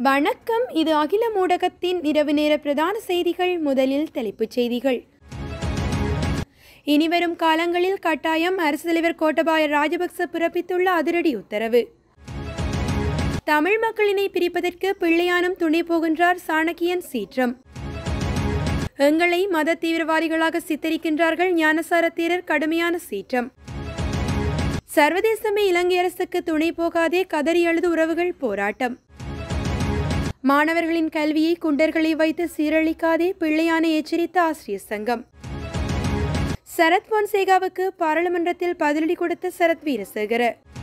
வணக்கம். இது அகிலம் ஊடகத்தின் இரவு நேர பிரதான செய்திகள். முதலில் தலைப்புச் செய்திகள். இனிவரும் காலங்களில் கட்டாயம் அரசு தலைவர் கோட்டபாய ராஜபக்ச பிறப்பித்துள்ள அதிரடி உத்தரவு. தமிழ் மக்களினை பிரிப்பதற்கு பிள்ளையானும் துணை போகின்றார் சாணக்கியன் சீற்றம். எங்களை மத தீவிரவாதிகளாக சித்தரிக்கின்றார்கள் ஞானசார தேரர் கடுமையான சீற்றம். சர்வதேசமே இலங்கை அரசுக்கு துணை போகாதே கதறி அழுது உறவுகள் போராட்டம். மாணவர்களின் கல்வியை குண்டர்களை வைத்து சீரழிக்காதே பிள்ளையான எச்சரித்த ஆசிரியர் சங்கம். சரத் பொன்சேகாவுக்கு பாராளுமன்றத்தில் பதிலடி கொடுத்த சரத் வீரசேகர.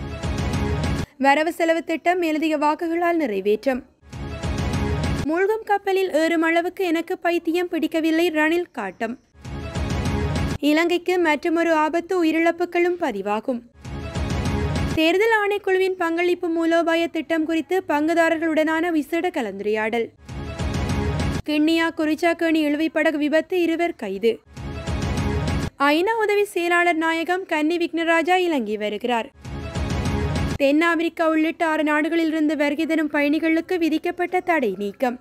வரவு செலவு திட்டம் மேலதிக வாக்குகளால் நிறைவேற்றம். மூழ்கும் கப்பலில் ஏறும் அளவுக்கு எனக்கு பைத்தியம் பிடிக்கவில்லை ரணில் காட்டம். இலங்கைக்கு மற்றொரு ஆபத்து உயிரிழப்புகளும் பதிவாகும். தேர்தல் ஆணைக்குழுவின் பங்களிப்பு மூலோபாய திட்டம் குறித்து பங்குதாரர்களுடனான விசேட கலந்துரையாடல். கிண்ணியா குறிச்சாக்கேணி இழுவைப்படகு விபத்து 2 கைது. ஐநா உதவி செயலாளர் நாயகம் கன்னி விக்னராஜா இலங்கை வருகிறார். தென் ஆப்பிரிக்கா உள்ளிட்ட 6 நாடுகளிலிருந்து வருகை தரும் பயணிகளுக்கு விதிக்கப்பட்ட தடை நீக்கம்.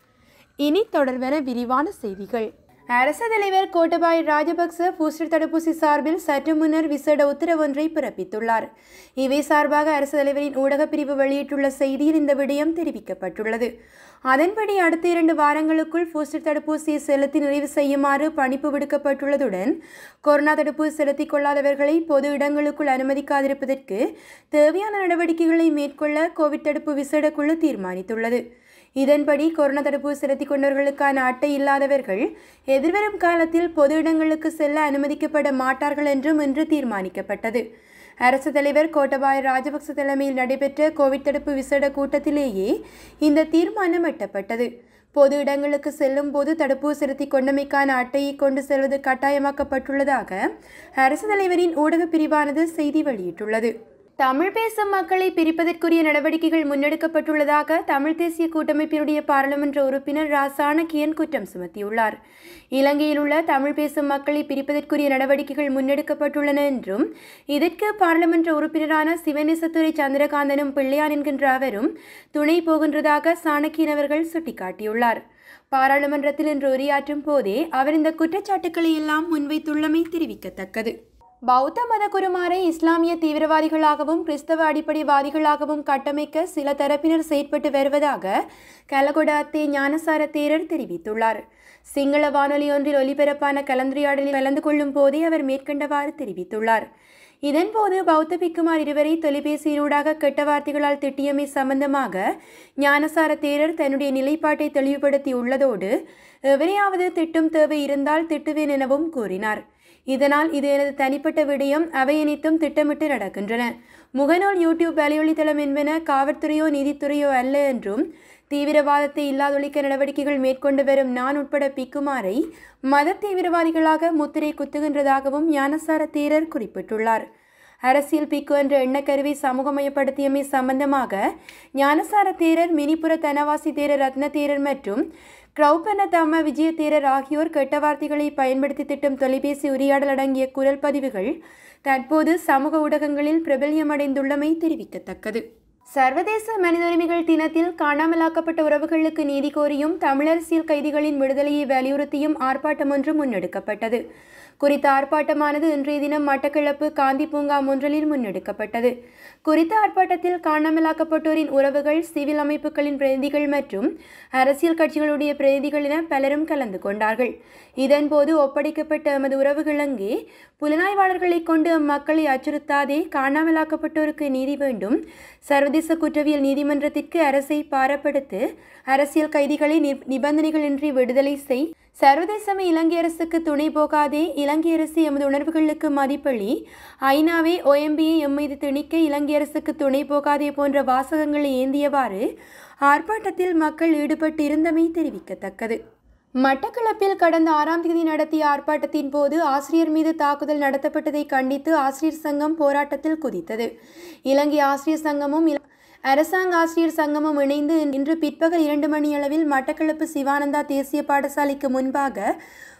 இனி தொடர்வென விரிவான செய்திகள். அரசு தலைவர் கோட்டபாய ராஜபக்ச பூஸ்டர் தடுப்பூசி சார்பில் சற்று முன்னர் விசேட உத்தரவொன்றை பிறப்பித்துள்ளார். இவை சார்பாக அரசு தலைவரின் ஊடகப் பிரிவு வெளியிட்டுள்ள செய்தியில் இந்த விடயம் தெரிவிக்கப்பட்டுள்ளது. அதன்படி அடுத்த 2 வாரங்களுக்குள் பூஸ்டர் தடுப்பூசியை செலுத்தி நிறைவு செய்யுமாறு பணிப்பு விடுக்கப்பட்டுள்ளதுடன் கொரோனா தடுப்பூசி செலுத்திக் கொள்ளாதவர்களை பொது இடங்களுக்குள் அனுமதிக்காதிருப்பதற்கு தேவையான நடவடிக்கைகளை மேற்கொள்ள கோவிட் தடுப்பு விசேட குழு தீர்மானித்துள்ளது. இதன்படி கொரோனா தடுப்பூசி செலுத்திக் கொண்டவர்களுக்கான அட்டை இல்லாதவர்கள் எதிர்வரும் காலத்தில் பொது இடங்களுக்கு செல்ல அனுமதிக்கப்பட மாட்டார்கள் என்றும் இன்று தீர்மானிக்கப்பட்டது. அரசு தலைவர் கோட்டபாய ராஜபக்ச தலைமையில் நடைபெற்ற கோவிட் தடுப்பு விசேட கூட்டத்திலேயே இந்த தீர்மானம் எட்டப்பட்டது. பொது இடங்களுக்கு செல்லும் போது தடுப்பூசி செலுத்திக் கொண்டமைக்கான அட்டையை கொண்டு செல்வது கட்டாயமாக்கப்பட்டுள்ளதாக அரசு தலைவரின் ஊடகப் பிரிவானது செய்தி வெளியிட்டுள்ளது. தமிழ் பேசும் மக்களை பிரிப்பதற்குரிய நடவடிக்கைகள் முன்னெடுக்கப்பட்டுள்ளதாக தமிழ் தேசிய கூட்டமைப்பினுடைய பாராளுமன்ற உறுப்பினர் சாணக்கியன் குற்றம் சுமத்தியுள்ளார். இலங்கையில் உள்ள தமிழ் பேசும் மக்களை பிரிப்பதற்குரிய நடவடிக்கைகள் முன்னெடுக்கப்பட்டுள்ளன என்றும் இதற்கு பாராளுமன்ற உறுப்பினரான சிவநேசத்துறை சந்திரகாந்தனும் பிள்ளையான் என்கின்ற அவரும் துணை போகின்றதாக சாணக்கியன் அவர்கள் சுட்டிக்காட்டியுள்ளார். பாராளுமன்றத்தில் இன்று உரையாற்றும் போதே அவர் இந்த குற்றச்சாட்டுக்களை எல்லாம் முன்வைத்துள்ளமை தெரிவிக்கத்தக்கது. பௌத்த மத குருமாரை இஸ்லாமிய தீவிரவாதிகளாகவும் கிறிஸ்தவ அடிப்படைவாதிகளாகவும் கட்டமைக்க சில தரப்பினர் செயற்பட்டு வருவதாக கலகொட அத்தே ஞானசார தேரர் தெரிவித்துள்ளார். சிங்கள வானொலி ஒன்றில் ஒலிபரப்பான கலந்துரையாடலில் கலந்து கொள்ளும் போதே அவர் மேற்கண்டவாறு தெரிவித்துள்ளார். இதன்போது பௌத்த பிக்குமார் 2 தொலைபேசியினூடாக கெட்ட வார்த்தைகளால் திட்டியமை சம்பந்தமாக ஞானசார தேரர் தன்னுடைய நிலைப்பாட்டை தெளிவுபடுத்தி உள்ளதோடு எவரையாவது திட்டும் தேவை இருந்தால் திட்டுவேன் எனவும் கூறினார். இதனால் இது எனது தனிப்பட்ட விடயம், அவை அனைத்தும் திட்டமிட்டு நடக்கின்றன. முகநூல், யூடியூப், வலையொலித்தளம் என்பன காவல்துறையோ நீதித்துறையோ அல்ல என்றும் தீவிரவாதத்தை இல்லாதொழிக்க நடவடிக்கைகள் மேற்கொண்டு வரும் நான் உட்பட பிக்குமாரை மத தீவிரவாதிகளாக முத்திரை குத்துகின்றதாகவும் ஞானசார தேரர் குறிப்பிட்டுள்ளார். அரசியல் பிக்கு என்ற எண்ணக்கருவை சமூகமயப்படுத்தியமை சம்பந்தமாக ஞானசார தேரர், மினிப்புர தனவாசி தேரர், ரத்ன தேரர் மற்றும் கிரௌபன தம்ம விஜய தேரர் ஆகியோர் கெட்ட வார்த்தைகளை பயன்படுத்தி திட்டும் தொலைபேசி உரையாடல் அடங்கிய குரல் பதிவுகள் தற்போது சமூக ஊடகங்களில் பிரபல்யமடைந்துள்ளமை தெரிவிக்கத்தக்கது. சர்வதேச மனித உரிமைகள் தினத்தில் காணாமலாக்கப்பட்ட உறவுகளுக்கு நீதி கோரியும் தமிழரசியல் கைதிகளின் விடுதலையை வலியுறுத்தியும் ஆர்ப்பாட்டம் ஒன்று முன்னெடுக்கப்பட்டது. குறித்த ஆர்ப்பாட்டமானது இன்றைய தினம் மட்டக்களப்பு காந்தி பூங்கா ஒன்றில் முன்னெடுக்கப்பட்டது. குறித்த ஆர்ப்பாட்டத்தில் காணாமலாக்கப்பட்டோரின் உறவுகள், சிவில் அமைப்புகளின் பிரதிநிதிகள் மற்றும் அரசியல் கட்சிகளுடைய பிரதிநிதிகள் என பலரும் கலந்து கொண்டார்கள். இதன்போது ஒப்படைக்கப்பட்ட எமது உறவுகள் அங்கே புலனாய்வாளர்களை கொண்டு அம்மக்களை அச்சுறுத்தாதே, காணாமலாக்கப்பட்டோருக்கு நீதி வேண்டும், சர்வதேச குற்றவியல் நீதிமன்றத்திற்கு அரசை பாரப்படுத்து, அரசியல் கைதிகளை நிபந்தனைகளின்றி விடுதலை செய், சர்வதேசமே இலங்கை அரசுக்கு துணை போகாதே, இலங்கை அரசு எமது உணர்வுகளுக்கு மதிப்பளி, ஐநாவே OMBயை எம்மீது திணிக்க இலங்கை அரசுக்கு துணை போகாதே போன்ற வாசகங்களை ஏந்தியவாறு ஆர்ப்பாட்டத்தில் மக்கள் ஈடுபட்டு இருந்தமை தெரிவிக்கத்தக்கது. மட்டக்களப்பில் கடந்த 6ஆம் தேதி நடத்திய ஆர்ப்பாட்டத்தின் போது ஆசிரியர் மீது தாக்குதல் நடத்தப்பட்டதை கண்டித்து ஆசிரியர் சங்கம் போராட்டத்தில் குதித்தது. இலங்கை ஆசிரியர் சங்கமும் அரசாங்க ஆசிரியர் சங்கமும் இணைந்து இன்று பிற்பகல் 2 மணியளவில் மட்டக்களப்பு சிவானந்தா தேசிய பாடசாலைக்கு முன்பாக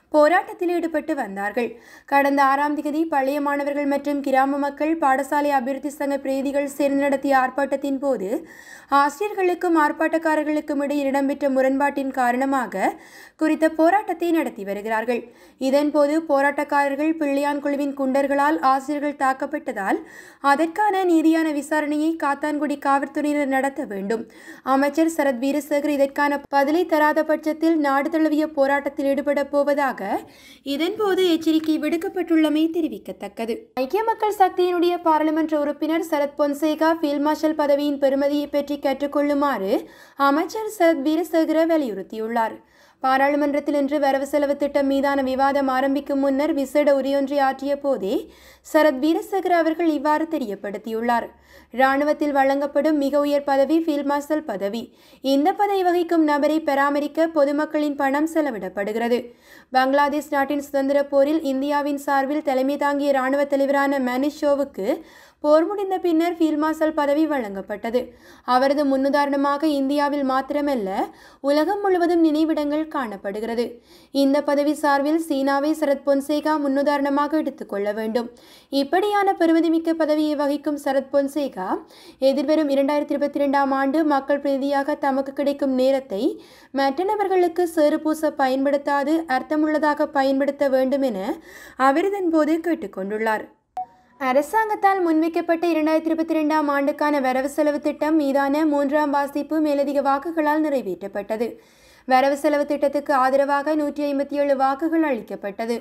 போராட்டத்தில் ஈடுபட்டு வந்தார்கள். கடந்த 6ஆம் தேதி பழைய மாணவர்கள் மற்றும் கிராம மக்கள் பாடசாலை அபிவிருத்தி சங்க பிரதிநிதிகள் சேர்ந்து நடத்திய ஆர்ப்பாட்டத்தின் போது ஆசிரியர்களுக்கும் ஆர்ப்பாட்டக்காரர்களுக்கும் இடையில் இடம்பெற்ற முரண்பாட்டின் காரணமாக குறித்த போராட்டத்தை நடத்தி வருகிறார்கள். இதன்போது போராட்டக்காரர்கள் பிள்ளையான் குழுவின் குண்டர்களால் ஆசிரியர்கள் தாக்கப்பட்டதால் அதற்கான நீதியான விசாரணையை காத்தான்குடி காவல்துறையினர் நடத்த வேண்டும். அமைச்சர் சரத் வீரசேகர் இதற்கான பதிலை தராத பட்சத்தில் நாடு தழுவிய போராட்டத்தில் ஈடுபட போவதாக இதன்போது எச்சரிக்கை விடுக்கப்பட்டுள்ளமை தெரிவிக்கத்தக்கது. ஐக்கிய மக்கள் சக்தியினுடைய பாராளுமன்ற உறுப்பினர் சரத் பொன்சேகா ஃபீல்ட் மார்ஷல் பதவியின் பெருமதியை பற்றி கற்றுக்கொள்ளுமாறு அமைச்சர் சரத் வீரசேகர வலியுறுத்தியுள்ளார். பாராளுமன்றத்தில் இன்று வரவு செலவு திட்டம் மீதான விவாதம் ஆரம்பிக்கும் முன்னர் விசேட உரையொன்றை ஆற்றிய போதே சரத் வீரசேகர அவர்கள் இவ்வாறு தெரியப்படுத்தியுள்ளார். இராணுவத்தில் வழங்கப்படும் மிக உயர் பதவி ஃபீல்ட் மார்ஷல் பதவி. இந்த பதவி வகிக்கும் நபரை பராமரிக்க பொதுமக்களின் பணம் செலவிடப்படுகிறது. பங்களாதேஷ் நாட்டின் சுதந்திர போரில் இந்தியாவின் சார்பில் தலைமை தாங்கிய இராணுவ தலைவரான மனிஷ் ஷோவுக்கு போர் முடிந்த பின்னர் ஃபீல்ட் மார்ஷல் பதவி வழங்கப்பட்டது. அவரது முன்னுதாரணமாக இந்தியாவில் மாத்திரமல்ல உலகம் முழுவதும் நினைவிடங்கள் காணப்படுகிறது. இந்த பதவி சார்பில் சீனாவை சரத் பொன்சேகா முன்னுதாரணமாக எடுத்துக்கொள்ள வேண்டும். இப்படியான பெருமதிமிக்க பதவியை வகிக்கும் சரத் பொன்சேகா எதிர்வரும் 2022ஆம் ஆண்டு மக்கள் பிரதிநிதியாக தமக்கு கிடைக்கும் நேரத்தை மற்ற நபர்களுக்கு சேறு பூச பயன்படுத்தாது அர்த்தமுள்ளதாக பயன்படுத்த வேண்டும் என அவர் இதன்போது கேட்டுக்கொண்டுள்ளார். அரசாங்கத்தால் முன்வைக்கப்பட்ட 2022ஆம் ஆண்டுக்கான வரவு செலவு திட்டம் மீதான 3ஆம் வாசிப்பு மேலதிக வாக்குகளால் நிறைவேற்றப்பட்டது. வரவு செலவு திட்டத்துக்கு ஆதரவாக 157 வாக்குகள் அளிக்கப்பட்டது.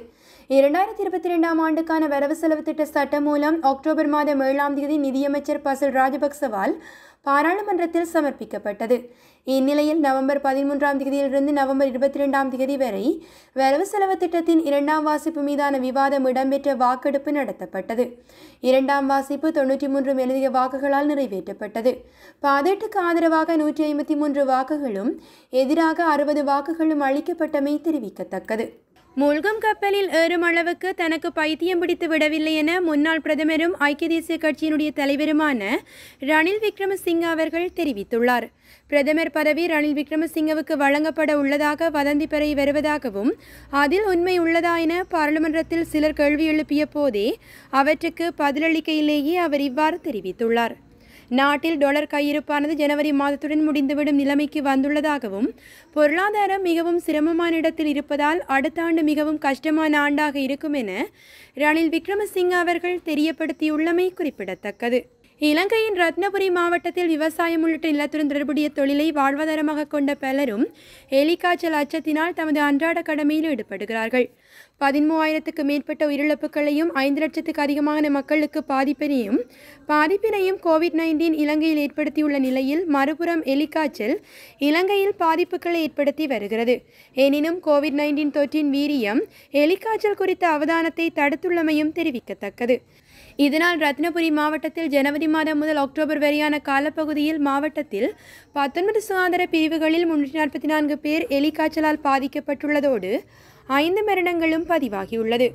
2022ஆம் ஆண்டுக்கான வரவு செலவு திட்ட சட்டம் மூலம் அக்டோபர் மாதம் 7ஆம் தேதி நிதியமைச்சர் பசில் ராஜபக்சவால் பாராளுமன்றத்தில் சமர்ப்பிக்கப்பட்டது. இந்நிலையில் நவம்பர் 13ஆம் தேதியிலிருந்து நவம்பர் 22ஆம் தேதி வரை வரவு செலவு திட்டத்தின் 2ஆம் வாசிப்பு மீதான விவாதம் இடம்பெற்ற வாக்கெடுப்பு நடத்தப்பட்டது. 2ஆம் வாசிப்பு 93 மேலதிக வாக்குகளால் நிறைவேற்றப்பட்டது. பாதீட்டுக்கு ஆதரவாக 153 வாக்குகளும் எதிராக 60 வாக்குகளும் அளிக்கப்பட்டமை தெரிவிக்கத்தக்கது. மூழ்கும் கப்பலில் ஏறும் அளவுக்கு தனக்கு பைத்தியம் பிடித்து விடவில்லை என முன்னாள் பிரதமரும் ஐக்கிய தேசிய கட்சியினுடைய தலைவருமான ரணில் விக்ரமசிங்க அவர்கள் தெரிவித்துள்ளார். பிரதமர் பதவி ரணில் விக்ரமசிங்கவுக்கு வழங்கப்பட உள்ளதாக வதந்தி பரவி வருவதாகவும் அதில் உண்மை உள்ளதா என பாராளுமன்றத்தில் சிலர் கேள்வி எழுப்பிய போதே அவற்றுக்கு பதிலளிக்கையிலேயே அவர் இவ்வாறு தெரிவித்துள்ளார். நாட்டில் டாலர் கையிருப்பானது ஜனவரி மாதத்துடன் முடிந்துவிடும் நிலைமைக்கு வந்துள்ளதாகவும் பொருளாதாரம் மிகவும் சிரமமான இடத்தில் இருப்பதால் அடுத்த ஆண்டு மிகவும் கஷ்டமான ஆண்டாக இருக்கும் என ரணில் விக்ரமசிங்க அவர்கள் தெரியப்படுத்தியுள்ளமை குறிப்பிடத்தக்கது. இலங்கையின் ரத்னபுரி மாவட்டத்தில் விவசாயம் உள்ளிட்ட நிலத்துடன் தொடர்புடைய தொழிலை வாழ்வாதாரமாக கொண்ட பலரும் எலிக்காய்ச்சல் அச்சத்தினால் தமது அன்றாட கடமையில் ஈடுபடுகிறார்கள். 13,000க்கு மேற்பட்ட உயிரிழப்புகளையும் 5 லட்சத்துக்கு அதிகமான மக்களுக்கு பாதிப்பினையும் கோவிட்-19 இலங்கையில் ஏற்படுத்தியுள்ள நிலையில் மறுபுறம் எலிக்காய்ச்சல் இலங்கையில் பாதிப்புகளை ஏற்படுத்தி வருகிறது. எனினும் கோவிட்-19 தொற்றின் வீரியம் எலிக்காய்ச்சல் குறித்த அவதானத்தை தடுத்துள்ளமையும் தெரிவிக்கத்தக்கது. இதனால் ரத்னபுரி மாவட்டத்தில் ஜனவரி மாதம் முதல் அக்டோபர் வரையான காலப்பகுதியில் மாவட்டத்தில் 19 சுகாதார பிரிவுகளில் 344 பேர் எலிக்காய்ச்சலால் பாதிக்கப்பட்டுள்ளதோடு 5 மரணங்களும் பதிவாகியுள்ளது.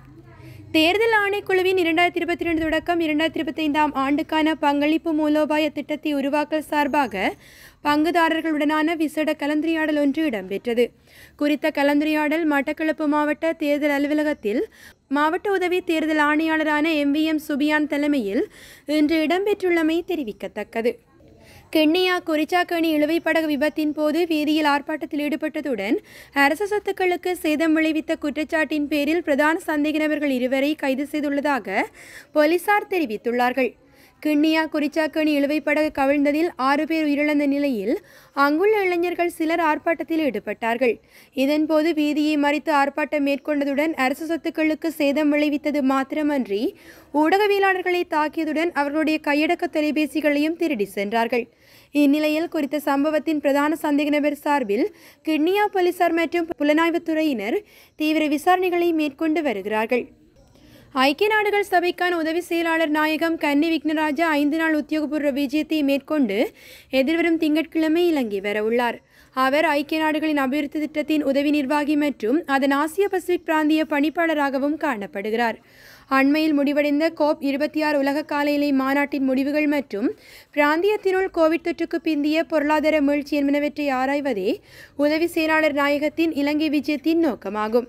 தேர்தல் ஆணைக்குழுவின் 2022 தொடக்கம் 2025ஆம் ஆண்டுக்கான பங்களிப்பு மூலோபாய திட்டத்தை உருவாக்கல் சார்பாக பங்குதாரர்களுடனான விசேட கலந்துரையாடல் ஒன்று இடம்பெற்றது. குறித்த கலந்துரையாடல் மட்டக்களப்பு மாவட்ட தேர்தல் அலுவலகத்தில் மாவட்ட உதவி தேர்தல் ஆணையாளரான MVM சுபியான் தலைமையில் இன்று இடம்பெற்றுள்ளமை தெரிவிக்கத்தக்கது. கென்னியா குறிச்சாக்கணி இழுவைப்படகு விபத்தின் போது வீதியில் ஆர்ப்பாட்டத்தில் ஈடுபட்டதுடன் அரசு சொத்துக்களுக்கு சேதம் விளைவித்த குற்றச்சாட்டின் பேரில் பிரதான சந்தேக நபர்கள் 2 கைது செய்துள்ளதாக போலீசார் தெரிவித்துள்ளார்கள். கிண்ணியா குறிச்சாக்கணி இழுவைப்படகு கவிழ்ந்ததில் 6 பேர் உயிரிழந்த நிலையில் அங்குள்ள இளைஞர்கள் சிலர் ஆர்ப்பாட்டத்தில் ஈடுபட்டார்கள். இதன்போது வீதியை மறித்து ஆர்ப்பாட்டம் மேற்கொண்டதுடன் அரசு சொத்துக்களுக்கு சேதம் விளைவித்தது மாத்திரமன்றி ஊடகவியலாளர்களை தாக்கியதுடன் அவர்களுடைய கையடக்க தொலைபேசிகளையும் திருடி சென்றார்கள். இந்நிலையில் குறித்த சம்பவத்தின் பிரதான சந்தேக நபர் சார்பில் கிண்ணியா போலீசார் மற்றும் புலனாய்வுத்துறையினர் தீவிர விசாரணைகளை மேற்கொண்டு வருகிறார்கள். ஐக்கிய நாடுகள் சபைக்கான உதவி செயலாளர் நாயகம் கன்னி விக்னராஜா 5 நாள் உத்தியோகபூர்வ விஜயத்தை மேற்கொண்டு எதிர்வரும் திங்கட்கிழமை இலங்கை வரவுள்ளார். அவர் ஐக்கிய நாடுகளின் அபிவிருத்தி திட்டத்தின் உதவி நிர்வாகி மற்றும் அதன் ஆசிய பசிபிக் பிராந்திய பணிப்பாளராகவும் காணப்படுகிறார். அண்மையில் முடிவடைந்த COP26 உலக காலநிலை மாநாட்டின் முடிவுகள் மற்றும் பிராந்தியத்தினுள் கோவிட் தொற்றுக்கு பிந்திய பொருளாதார மீழ்ச்சி என்பனவற்றை ஆராய்வதே உதவி செயலாளர் நாயகத்தின் இலங்கை விஜயத்தின் நோக்கமாகும்.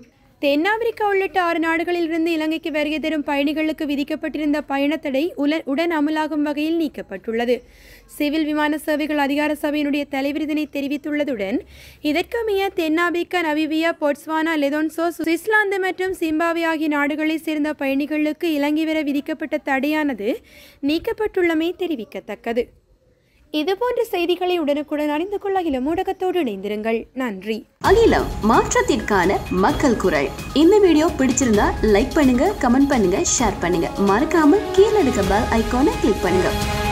தென்னாப்பிரிக்கா உள்ளிட்ட 6 நாடுகளிலிருந்து இலங்கைக்கு வருகை தரும் பயணிகளுக்கு விதிக்கப்பட்டிருந்த பயணத்தடை உடன் அமலாகும் வகையில் நீக்கப்பட்டுள்ளது. சிவில் விமான சேவைகள் அதிகார சபையினுடைய தலைவர் இதனை தெரிவித்துள்ளதுடன் இதற்கமைய தென்னாப்பிரிக்கா, நமீபியா, போட்ஸ்வானா, லெசோத்தோ, சுவிட்சர்லாந்து மற்றும் சிம்பாப்வே ஆகிய நாடுகளைச் சேர்ந்த பயணிகளுக்கு இலங்கை வர விதிக்கப்பட்ட தடையானது நீக்கப்பட்டுள்ளமை தெரிவிக்கத்தக்கது. இதுபோன்ற செய்திகளை உடனுக்குடன் அறிந்து கொள்ள அகிலம் ஊடகத்தோடு இணைந்திருங்கள். நன்றி. அகிலம், மாற்றத்திற்கான மக்கள் குரல். இந்த வீடியோ பிடிச்சிருந்தா லைக் பண்ணுங்க, கமெண்ட் பண்ணுங்க, ஷேர் பண்ணுங்க. மறக்காம கீழே இருக்க பெல் ஐகானை கிளிக் பண்ணுங்க.